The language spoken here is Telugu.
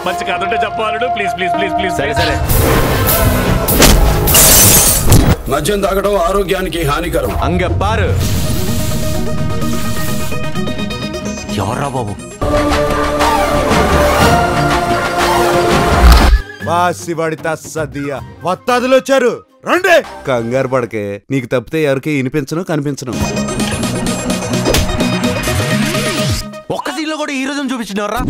మంచి కథ ఉంటే చెప్పాలడు ప్లీజ్ ప్లీజ్ ప్లీజ్ ప్లీజ్. సరే సరే. మద్యం తాగడం ఆరోగ్యానికి హానికరం. అంగెప్పారు. ఎవర్రా బాబు? వాసివాడి తస్సదియా వత్తాదులు వచ్చారు రండి. కంగారు పడకే, నీకు తప్పితే ఎవరికి వినిపించను కనిపించను. ఒక్క సీన్లో కూడా హీరోజం చూపించినవర్రా.